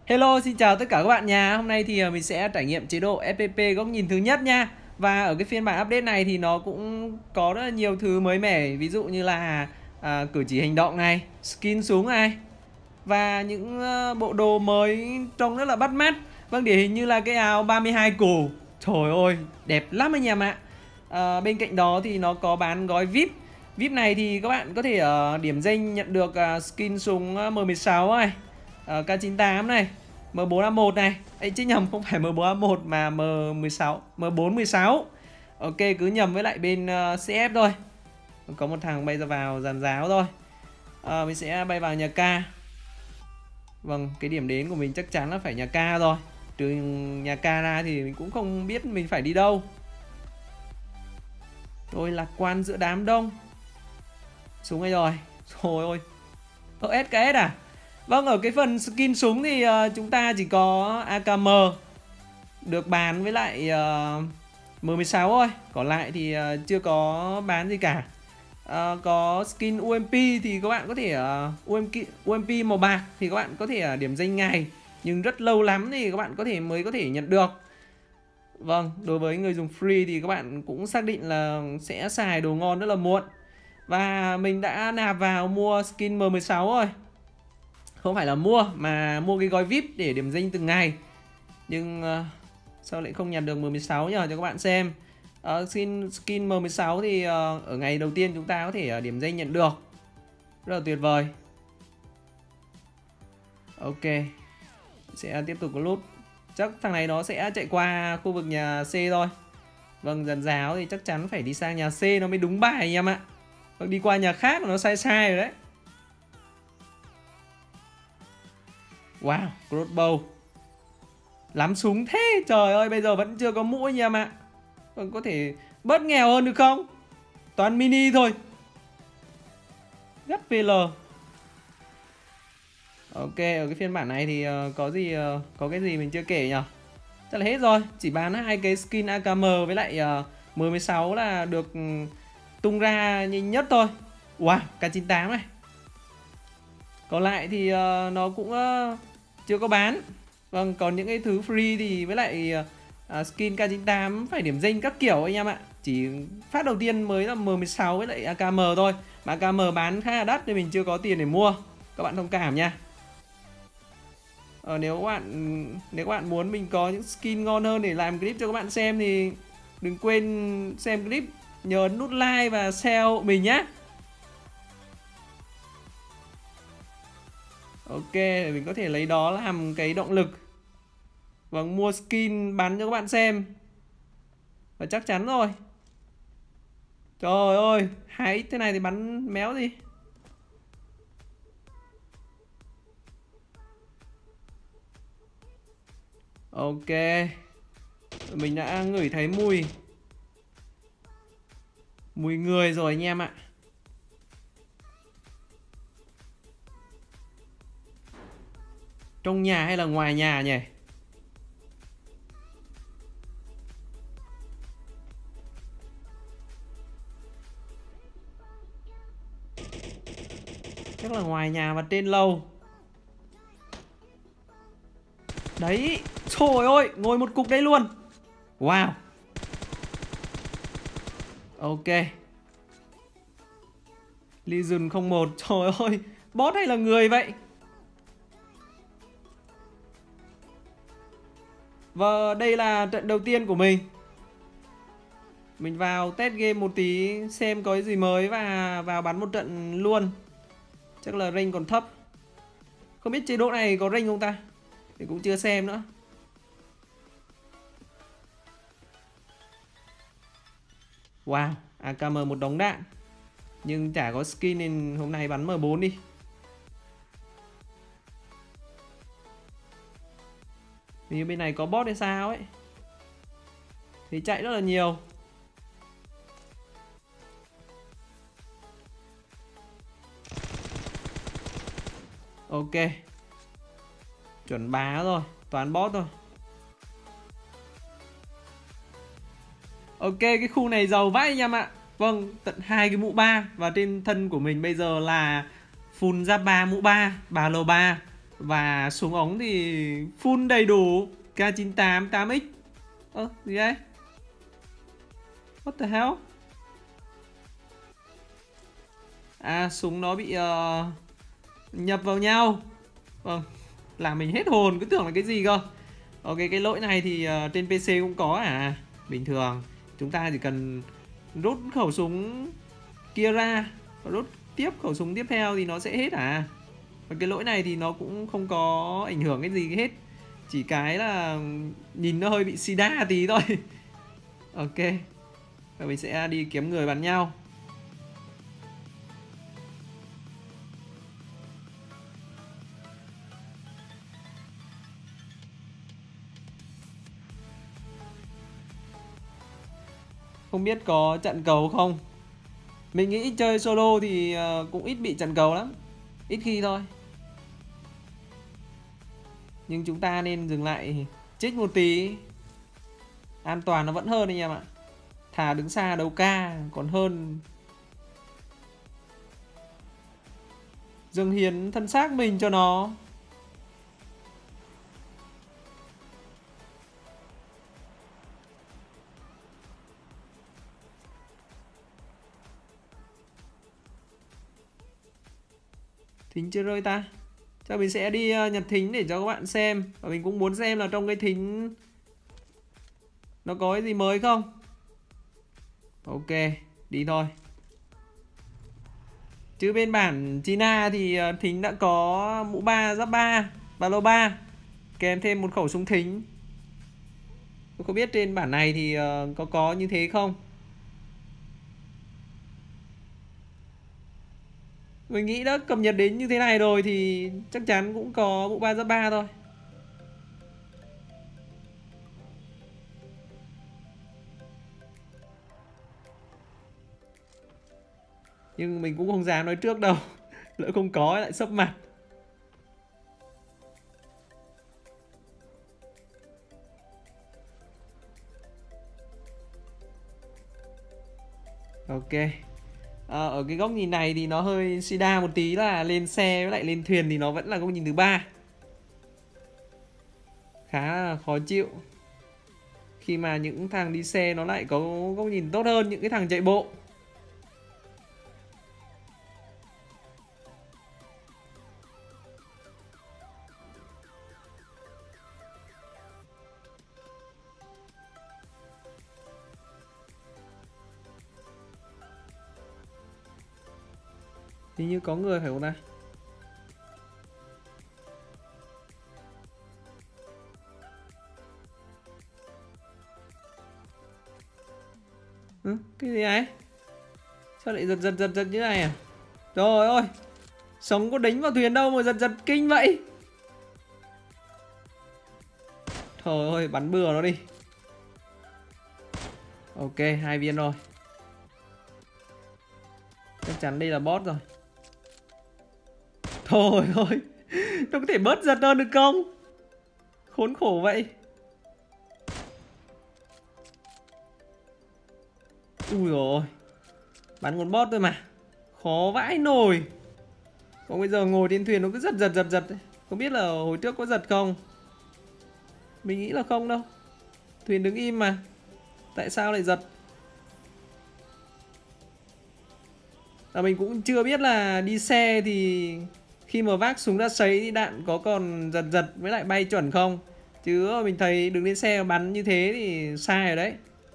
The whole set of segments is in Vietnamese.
Hello, xin chào tất cả các bạn nha. Hôm nay thì mình sẽ trải nghiệm chế độ FPP góc nhìn thứ nhất nha. Và ở cái phiên bản update này thì nó cũng có rất là nhiều thứ mới mẻ. Ví dụ như là cử chỉ hành động này, skin súng này. Và những bộ đồ mới trông rất là bắt mắt. Vâng, điển hình như là cái áo 32 củ. Trời ơi, đẹp lắm anh em ạ. Bên cạnh đó thì nó có bán gói VIP. VIP này thì các bạn có thể ở điểm danh nhận được skin súng M16 này, K98 này, M4A1 này. Ấy chứ nhầm, không phải M4A1 mà M16, M416. Ok, cứ nhầm với lại bên CF thôi. Có một thằng bay ra vào dàn giáo thôi. Mình sẽ bay vào nhà K. Vâng, cái điểm đến của mình chắc chắn là phải nhà K rồi. Trừ nhà K ra thì mình cũng không biết mình phải đi đâu. Tôi lạc quan giữa đám đông. Súng đây rồi. Trời ơi, SKS à? Vâng, ở cái phần skin súng thì chúng ta chỉ có AKM được bán với lại M16 thôi. Còn lại thì chưa có bán gì cả. Có skin UMP thì các bạn có thể UMP màu bạc thì các bạn có thể điểm danh ngày, nhưng rất lâu lắm thì các bạn mới có thể nhận được. Vâng, đối với người dùng free thì các bạn cũng xác định là sẽ xài đồ ngon rất là muộn. Và mình đã nạp vào mua skin M16 rồi. Không phải là mua mà mua cái gói VIP để điểm danh từng ngày. Nhưng sao lại không nhận được M16 nhờ, cho các bạn xem. Skin M16 thì ở ngày đầu tiên chúng ta có thể điểm danh nhận được. Rất là tuyệt vời. Ok, sẽ tiếp tục có loot. Chắc thằng này nó sẽ chạy qua khu vực nhà C thôi. Vâng, dàn giáo thì chắc chắn phải đi sang nhà C nó mới đúng bài anh em ạ. Vâng, đi qua nhà khác nó sai sai rồi đấy. Wow, crossbow. Lắm súng thế, trời ơi, bây giờ vẫn chưa có mũ anh em ạ. Vâng, có thể bớt nghèo hơn được không? Toàn mini thôi. Rất VL. Ok, ở cái phiên bản này thì có cái gì mình chưa kể nhỉ? Chắc là hết rồi, chỉ bán hai cái skin AKM với lại M16 là được tung ra nhanh nhất thôi. Wow, K98 này. Còn lại thì nó cũng chưa có bán. Vâng, còn những cái thứ free thì với lại skin K98 phải điểm danh các kiểu anh em ạ. Chỉ phát đầu tiên mới là M16 với lại AKM thôi. Mà AKM bán khá là đắt nên mình chưa có tiền để mua. Các bạn thông cảm nha. Nếu các bạn muốn mình có những skin ngon hơn để làm clip cho các bạn xem thì đừng quên xem clip, nhớ ấn nút like và share hộ mình nhé. Ok, để mình có thể lấy đó làm cái động lực. Vâng, mua skin bắn cho các bạn xem. Và chắc chắn rồi. Trời ơi, 2x thế này thì bắn méo gì. Ok, mình đã ngửi thấy mùi người rồi anh em ạ. Trong nhà hay là ngoài nhà nhỉ? Chắc là ngoài nhà và trên lầu. Đấy, trời ơi, ngồi một cục đấy luôn. Wow. Ok. Legion 01, trời ơi, bot hay là người vậy? Và đây là trận đầu tiên của mình. Mình vào test game một tí xem có cái gì mới và vào bắn một trận luôn. Chắc là rank còn thấp. Không biết chế độ này có rank không ta? Thì cũng chưa xem nữa. Wow, AKM một đống đạn. Nhưng chả có skin nên hôm nay bắn M4 đi. Vì bên này có bot hay sao ấy. Thì chạy rất là nhiều. Ok. Chuẩn bá rồi, toàn bot thôi. Ok, cái khu này giàu vãi anh em ạ. Vâng, tận 2 cái mũ 3. Và trên thân của mình bây giờ là full giáp 3 mũ 3, ba lô 3. Và súng ống thì full đầy đủ K98 8x. Gì đây? What the hell? Súng nó bị nhập vào nhau. Vâng, làm mình hết hồn, cứ tưởng là cái gì cơ. Ok, cái lỗi này thì trên PC cũng có bình thường. Chúng ta chỉ cần rút khẩu súng kia ra, rút tiếp khẩu súng tiếp theo thì nó sẽ hết Và cái lỗi này thì nó cũng không có ảnh hưởng cái gì hết. Chỉ cái là nhìn nó hơi bị sida tí thôi. Ok, và mình sẽ đi kiếm người bắn nhau. Không biết có chặn cầu không. Mình nghĩ chơi solo thì cũng ít bị chặn cầu lắm. Ít khi thôi. Nhưng chúng ta nên dừng lại chích một tí. An toàn nó vẫn hơn anh em ạ. Thà đứng xa đấu ca còn hơn dâng hiến thân xác mình cho nó. Thính chưa rơi ta? Chắc mình sẽ đi nhặt thính để cho các bạn xem. Và mình cũng muốn xem là trong cái thính nó có cái gì mới không. Ok, đi thôi. Chứ bên bản China thì thính đã có mũ 3 giáp 3, ba lô 3, kèm thêm một khẩu súng thính. Tôi không biết trên bản này thì có như thế không. Mình nghĩ đã cập nhật đến như thế này rồi thì chắc chắn cũng có mũ 3 giáp 3 thôi. Nhưng mình cũng không dám nói trước đâu. Lỡ không có lại sấp mặt. Ok. Ở cái góc nhìn này thì nó hơi sida một tí, là lên xe với lại lên thuyền thì nó vẫn là góc nhìn thứ ba. Khá là khó chịu. Khi mà những thằng đi xe nó lại có góc nhìn tốt hơn những cái thằng chạy bộ. Hình như có người phải không ta? Cái gì này? Sao lại giật như này à? Trời ơi, sống có đánh vào thuyền đâu mà giật kinh vậy. Trời ơi, bắn bừa nó đi. Ok, 2 viên rồi. Chắc chắn đây là boss rồi. Thôi ơi, nó có thể bớt giật hơn được không? Khốn khổ vậy. Ui dồi, bắn con boss thôi mà. Khó vãi nồi. Còn bây giờ ngồi trên thuyền nó cứ giật. Không biết là hồi trước có giật không. Mình nghĩ là không đâu. Thuyền đứng im mà. Tại sao lại giật? Mình cũng chưa biết là đi xe thì khi mà vác súng ra sấy thì đạn có còn giật với lại bay chuẩn không. Chứ mình thấy đứng lên xe bắn như thế thì sai rồi đấy.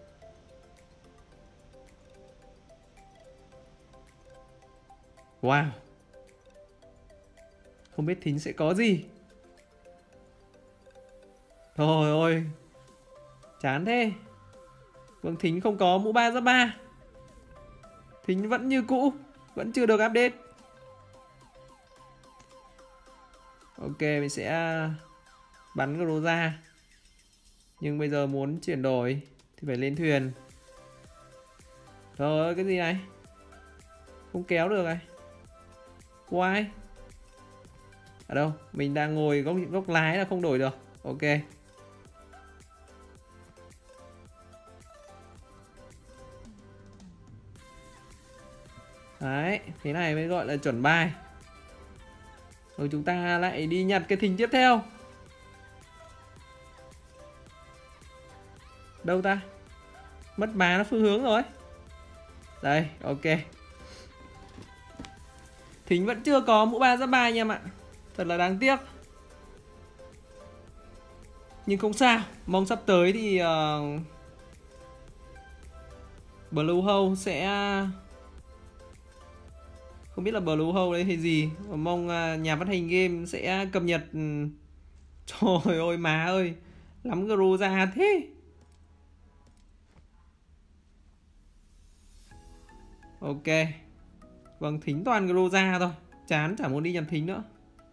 Wow. Không biết thính sẽ có gì. Trời ơi, chán thế. Vâng, thính không có mũ 3 giáp 3. Thính vẫn như cũ, vẫn chưa được update. Ok, mình sẽ bắn Groza. Nhưng bây giờ muốn chuyển đổi thì phải lên thuyền. Trời ơi, cái gì này? Không kéo được này. Why? Ở đâu? Mình đang ngồi góc lái là không đổi được. Ok. Đấy, thế này mới gọi là chuẩn bài. Rồi chúng ta lại đi nhặt cái thình tiếp theo. Đâu ta? Mất má nó phương hướng rồi. Đây, ok. Thính vẫn chưa có mũ 3 giáp 3 anh em ạ. Thật là đáng tiếc. Nhưng không sao. Mong sắp tới thì Blue Hole sẽ... Không biết là Blue Hole đấy hay gì. Mong nhà phát hành game sẽ cập nhật. Trời ơi má ơi. Lắm Gro ra thế. Ok. Vâng, thính toàn Gro ra thôi. Chán chả muốn đi nhặt thính nữa.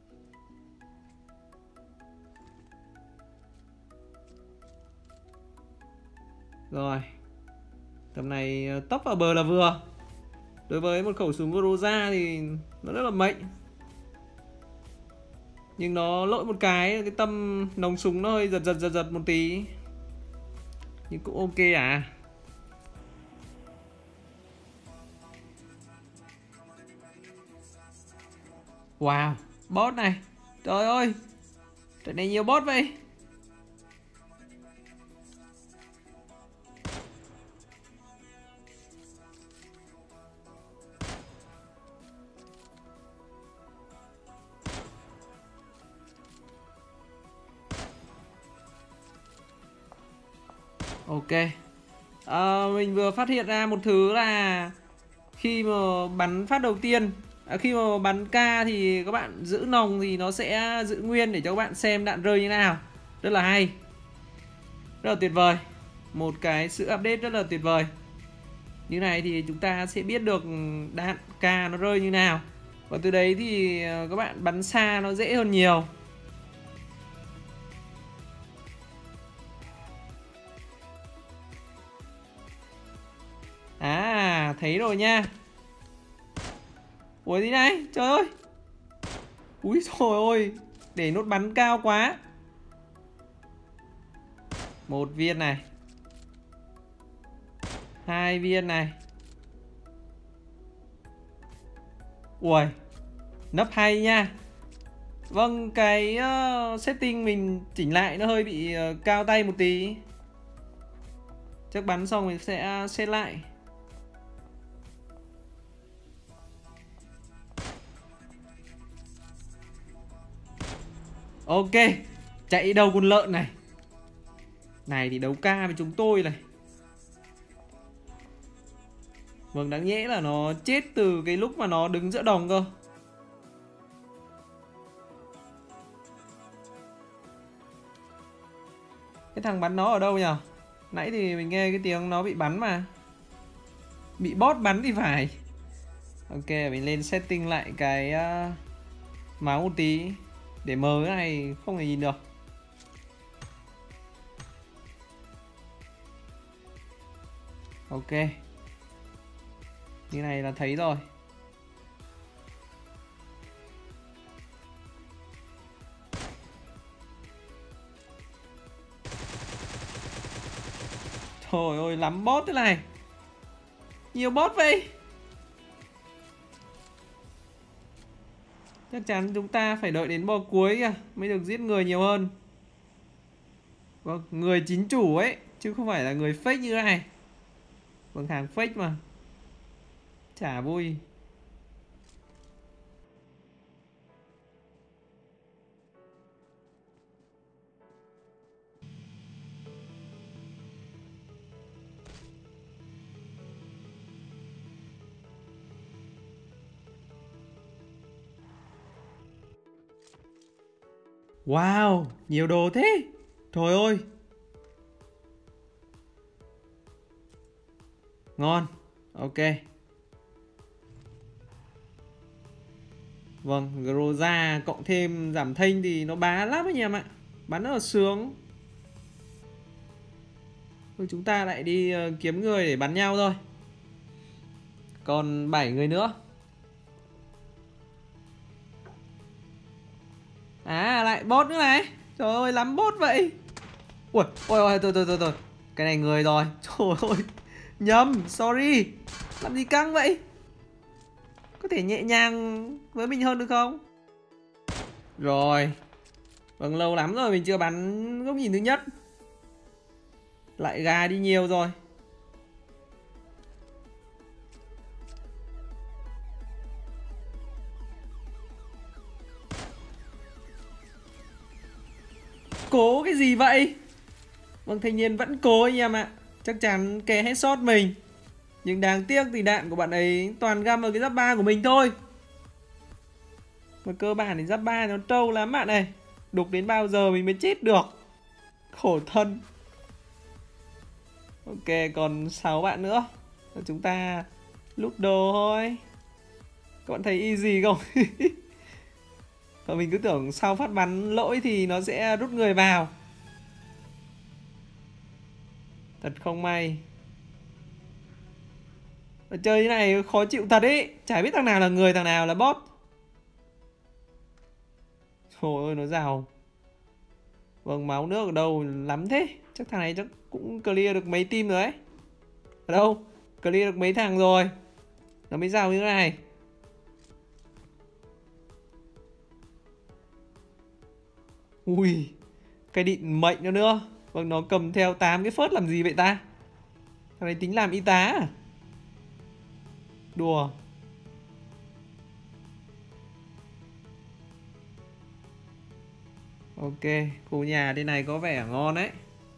Rồi. Tầm này tốc vào bờ là vừa. Đối với một khẩu súng Groza thì nó rất là mệnh. Nhưng nó lỗi một cái tâm nòng súng nó hơi giật một tí. Nhưng cũng ok à. Wow, bot này. Trời ơi. Trận này nhiều bot vậy. Ok. Mình vừa phát hiện ra một thứ là khi mà bắn phát đầu tiên, khi mà bắn K thì các bạn giữ nòng thì nó sẽ giữ nguyên để cho các bạn xem đạn rơi như nào. Rất là hay. Rất là tuyệt vời. Một cái sự update rất là tuyệt vời. Như này thì chúng ta sẽ biết được đạn K nó rơi như nào. Và từ đấy thì các bạn bắn xa nó dễ hơn nhiều. À, thấy rồi nha. Ủa gì này? Trời ơi. Úi trời ơi. Để nốt bắn cao quá. Một viên này. 2 viên này. Ui. Nấp hay nha. Vâng, cái setting mình chỉnh lại nó hơi bị cao tay một tí. Chắc bắn xong mình sẽ set lại. Ok. Chạy đầu con lợn này. Này thì đấu ca với chúng tôi này. Vâng, đáng nhẽ là nó chết từ cái lúc mà nó đứng giữa đồng cơ. Cái thằng bắn nó ở đâu nhỉ? Nãy thì mình nghe cái tiếng nó bị bắn mà. Bị bot bắn thì phải. Ok, mình lên setting lại cái máu một tí. Để mờ cái này không thể nhìn được. Ok. Như này là thấy rồi. Trời ơi, lắm bot thế này. Nhiều bot vậy. Chắc chắn chúng ta phải đợi đến bò cuối kìa mới được giết người nhiều hơn. Vâng, người chính chủ ấy, chứ không phải là người fake như thế này. Vâng, hàng fake mà. Chả vui. Wow, nhiều đồ thế. Trời ơi. Ngon. Ok. Vâng, Groza cộng thêm giảm thanh thì nó bá lắm anh em ạ. Bắn rất là sướng. Thôi chúng ta lại đi kiếm người để bắn nhau thôi. Còn 7 người nữa. À, lại bot nữa này. Trời ơi, lắm bot vậy. Ui, ôi, thôi. Cái này người rồi. Trời ơi, nhầm, sorry. Làm gì căng vậy? Có thể nhẹ nhàng với mình hơn được không? Rồi. Vâng, lâu lắm rồi mình chưa bắn góc nhìn thứ nhất. Lại gà đi nhiều rồi. Cố cái gì vậy? Vâng, thanh niên vẫn cố anh em ạ. Chắc chắn kè headshot mình. Nhưng đáng tiếc thì đạn của bạn ấy toàn găm ở cái giáp 3 của mình thôi. Mà cơ bản thì giáp 3 nó trâu lắm bạn này. Đục đến bao giờ mình mới chết được. Khổ thân. Ok, còn 6 bạn nữa. Chúng ta lút đồ thôi. Các bạn thấy easy không? Và mình cứ tưởng sau phát bắn lỗi thì nó sẽ rút người vào. Thật không may. Chơi như này khó chịu thật ý. Chả biết thằng nào là người, thằng nào là bot. Trời ơi, nó giàu. Vâng, máu nước ở đâu lắm thế. Chắc thằng này chắc cũng clear được mấy team rồi đấy. Ở đâu? Clear được mấy thằng rồi. Nó mới giàu như thế này. Ui, cái định mệnh nữa nữa. Vâng, nó cầm theo 8 cái phớt làm gì vậy ta? Thằng này tính làm y tá à? Đùa. Ok, khu nhà đây này có vẻ ngon đấy.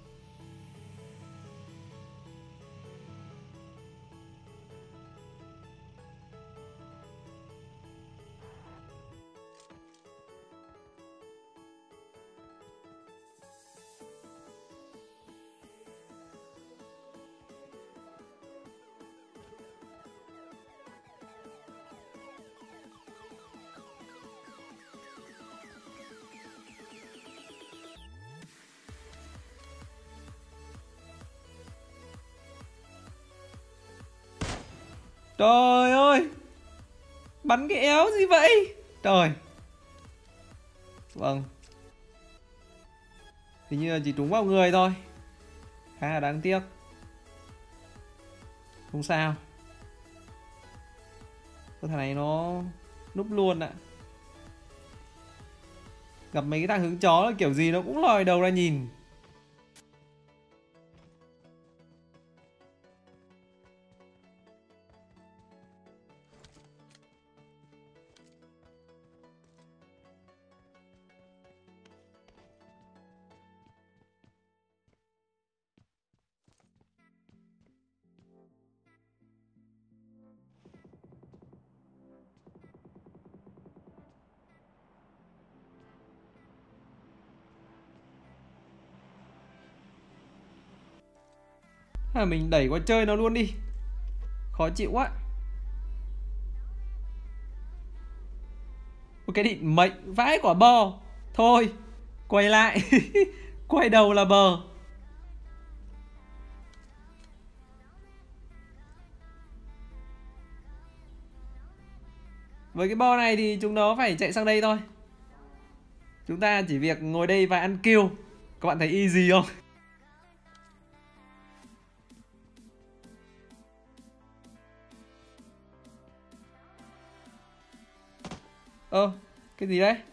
Trời ơi, bắn cái éo gì vậy? Trời. Vâng, hình như là chỉ trúng vào người thôi. Khá là đáng tiếc. Không sao. Cái thằng này nó núp luôn ạ. Gặp mấy cái thằng hứng chó là kiểu gì nó cũng lòi đầu ra nhìn. Mình đẩy qua chơi nó luôn đi. Khó chịu quá. Một cái định mệnh vãi quả bò. Thôi, quay lại. Quay đầu là bờ. Với cái bo này thì chúng nó phải chạy sang đây thôi. Chúng ta chỉ việc ngồi đây và ăn kill. Các bạn thấy easy không? Cái gì đấy?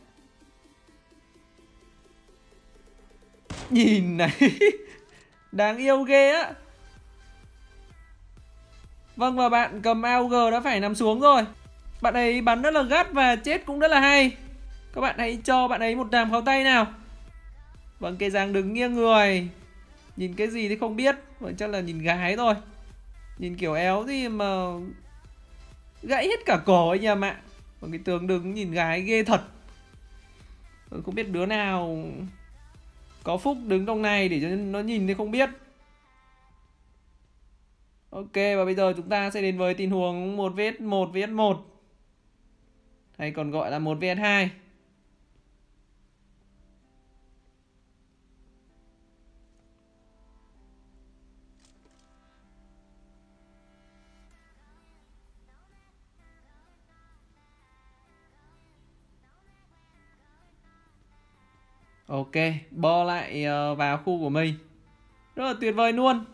Nhìn này. Đáng yêu ghê á. Vâng, và bạn cầm AUG đã phải nằm xuống rồi. Bạn ấy bắn rất là gắt và chết cũng rất là hay. Các bạn hãy cho bạn ấy một tràng pháo tay nào. Vâng, cây Giang đứng nghiêng người. Nhìn cái gì thì không biết. Vâng, chắc là nhìn gái thôi. Nhìn kiểu éo gì mà gãy hết cả cổ anh em ạ. Vâng, cái tướng đứng nhìn gái ghê thật. Vâng, không biết đứa nào có phúc đứng trong này để cho nó nhìn thì không biết. Ok, và bây giờ chúng ta sẽ đến với tình huống 1vs1 vs 1, hay còn gọi là 1vs2. Ok, bo lại vào khu của mình. Rất là tuyệt vời luôn.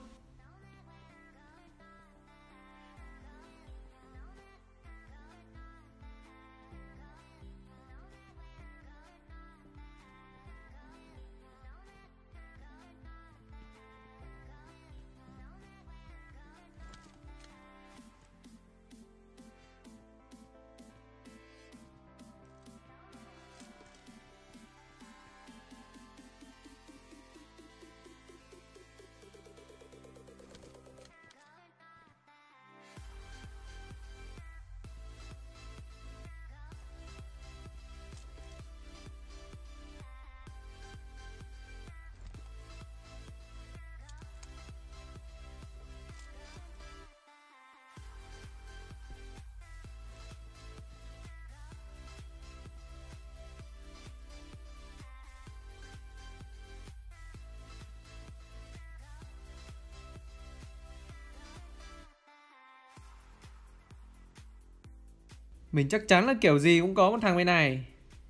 Mình chắc chắn là kiểu gì cũng có một thằng bên này.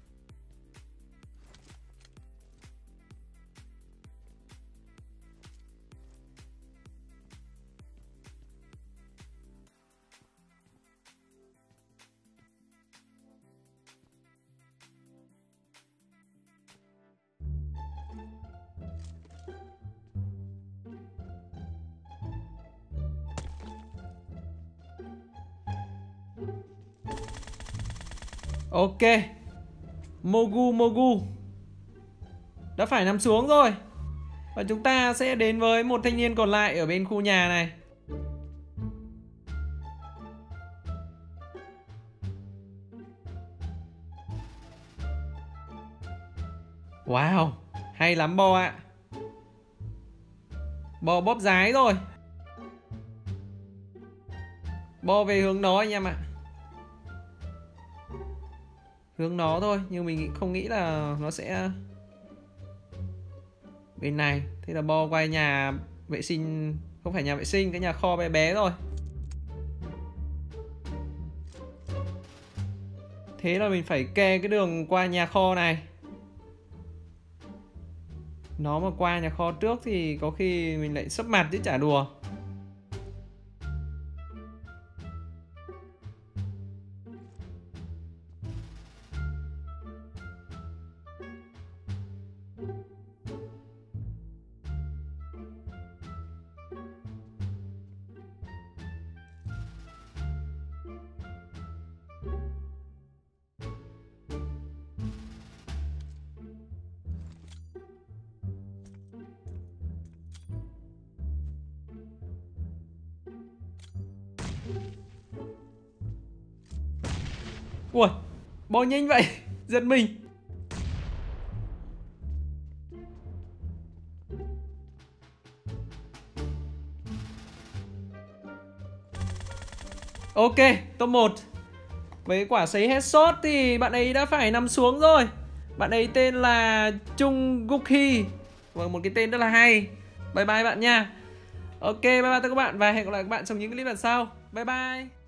Ok, Mogu đã phải nằm xuống rồi. Và chúng ta sẽ đến với một thanh niên còn lại ở bên khu nhà này. Wow, hay lắm Bo ạ. Bo bóp giái rồi. Bo về hướng đó anh em ạ. Hướng nó thôi, nhưng mình không nghĩ là nó sẽ bên này. Thế là Bo quay nhà vệ sinh. Không phải nhà vệ sinh, cái nhà kho bé bé rồi. Thế là mình phải kê cái đường qua nhà kho này. Nó mà qua nhà kho trước thì có khi mình lại sấp mặt chứ chả đùa. Ui, Bo nhanh vậy. Giật mình. Ok, top 1. Với quả sấy headshot thì bạn ấy đã phải nằm xuống rồi. Bạn ấy tên là Chung Gukhi. Và một cái tên rất là hay. Bye bye bạn nha. Ok, bye bye các bạn. Và hẹn gặp lại các bạn trong những clip lần sau. Bye bye.